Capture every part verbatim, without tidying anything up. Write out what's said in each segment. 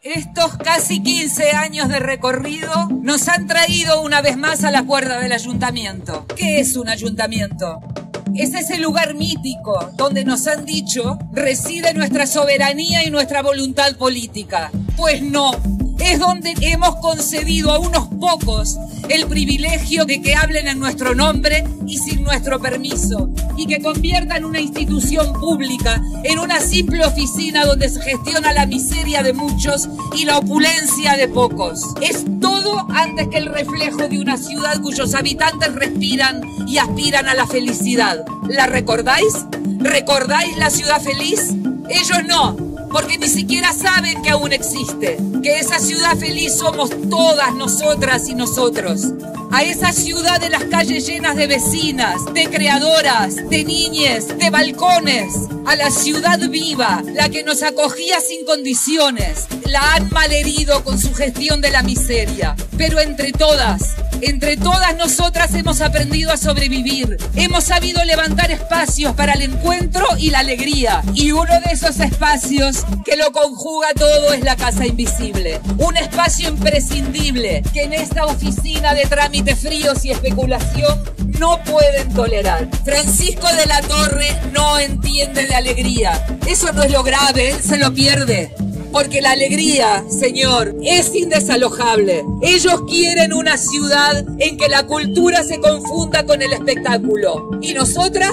Estos casi quince años de recorrido nos han traído una vez más a la puerta del ayuntamiento. ¿Qué es un ayuntamiento? Es ese lugar mítico donde nos han dicho reside nuestra soberanía y nuestra voluntad política. Pues no, es donde hemos concedido a unos pocos el privilegio de que hablen en nuestro nombre y sin nuestro permiso, y que conviertan una institución pública en una simple oficina donde se gestiona la miseria de muchos y la opulencia de pocos. Es todo antes que el reflejo de una ciudad cuyos habitantes respiran y aspiran a la felicidad. ¿La recordáis? ¿Recordáis la ciudad feliz? Ellos no, porque ni siquiera saben que aún existe, que esa ciudad feliz somos todas nosotras y nosotros. A esa ciudad de las calles llenas de vecinas, de creadoras, de niñes, de balcones, a la ciudad viva, la que nos acogía sin condiciones, la han malherido con su gestión de la miseria. Pero entre todas, entre todas nosotras hemos aprendido a sobrevivir, hemos sabido levantar espacios para el encuentro y la alegría, y uno de esos espacios que lo conjuga todo es la Casa Invisible, un espacio imprescindible que en esta oficina de trámites fríos y especulación no pueden tolerar. Francisco de la Torre no entiende de alegría, eso no es lo grave, él se lo pierde. Porque la alegría, señor, es indesalojable. Ellos quieren una ciudad en que la cultura se confunda con el espectáculo. ¿Y nosotras?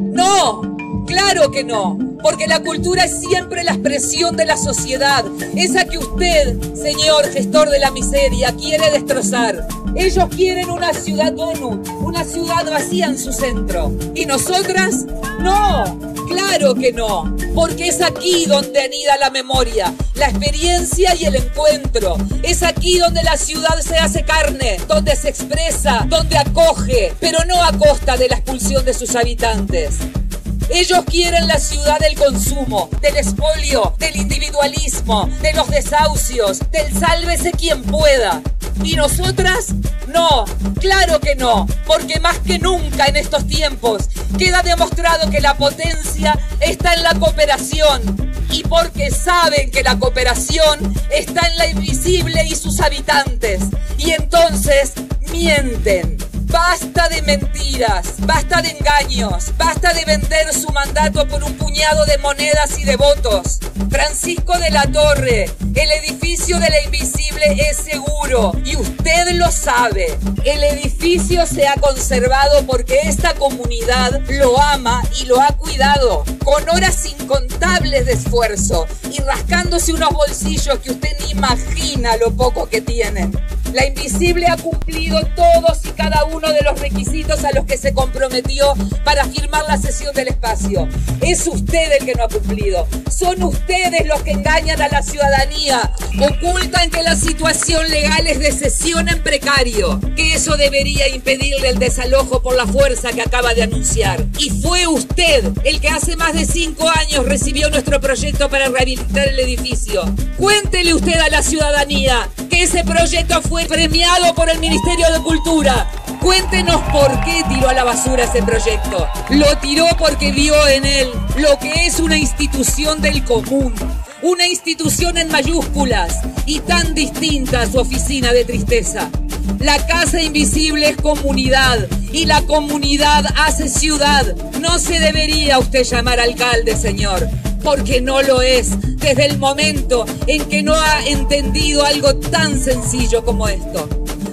No, claro que no. Porque la cultura es siempre la expresión de la sociedad, esa que usted, señor gestor de la miseria, quiere destrozar. Ellos quieren una ciudad donut, una ciudad vacía en su centro. ¿Y nosotras? No, claro que no. Porque es aquí donde anida la memoria, la experiencia y el encuentro. Es aquí donde la ciudad se hace carne, donde se expresa, donde acoge, pero no a costa de la expulsión de sus habitantes. Ellos quieren la ciudad del consumo, del expolio, del individualismo, de los desahucios, del sálvese quien pueda. ¿Y nosotras? No, claro que no, porque más que nunca en estos tiempos queda demostrado que la potencia está en la cooperación, y porque saben que la cooperación está en la invisible y sus habitantes, y entonces mienten. Basta de mentiras, basta de engaños, basta de vender su mandato por un puñado de monedas y de votos. Francisco de la Torre, el edificio de la invisible es seguro y usted lo sabe. El edificio se ha conservado porque esta comunidad lo ama y lo ha cuidado con horas incontables de esfuerzo y rascándose unos bolsillos que usted ni imagina lo poco que tienen. La invisible ha cumplido todos y cada uno de los requisitos a los que se comprometió para firmar la cesión del espacio. Es usted el que no ha cumplido. Son ustedes los que engañan a la ciudadanía. Ocultan que la situación legal es de cesión en precario, que eso debería impedirle el desalojo por la fuerza que acaba de anunciar. Y fue usted el que hace más de cinco años recibió nuestro proyecto para rehabilitar el edificio. Cuéntele usted a la ciudadanía que ese proyecto fue premiado por el Ministerio de Cultura. Cuéntenos por qué tiró a la basura ese proyecto. Lo tiró porque vio en él lo que es una institución del común, una institución en mayúsculas y tan distinta a su oficina de tristeza. La Casa Invisible es comunidad y la comunidad hace ciudad. No se debería usted llamar alcalde, señor, porque no lo es desde el momento en que no ha entendido algo tan sencillo como esto.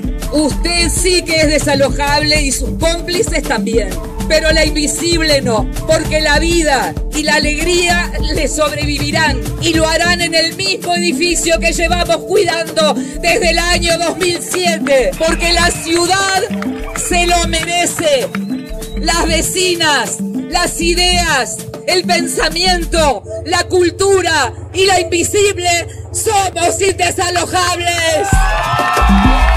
Usted sí que es desalojable y sus cómplices también, pero la invisible no, porque la vida y la alegría le sobrevivirán y lo harán en el mismo edificio que llevamos cuidando desde el año dos mil siete, porque la ciudad se lo merece. Las vecinas, las ideas, el pensamiento, la cultura y la invisible somos indesalojables.